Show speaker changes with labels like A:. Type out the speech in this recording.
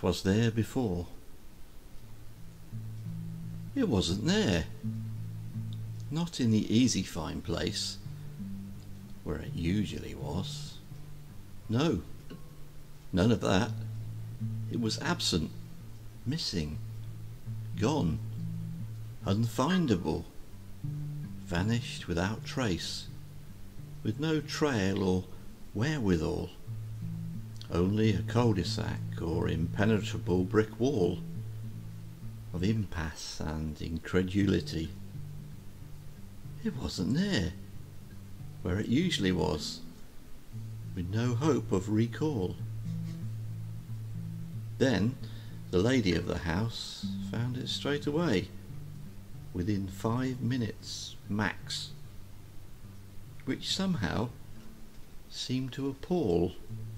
A: 'Twas there before. It wasn't there. Not in the easy find place, where it usually was. No, none of that. It was absent, missing, gone, unfindable, vanished without trace, with no trail or wherewithal, only a cul-de-sac or impenetrable brick wall of impasse and incredulity. It wasn't there, where it usually was, with no hope of recall. Then the lady of the house found it straight away, within 5 minutes max, which somehow seemed to appall.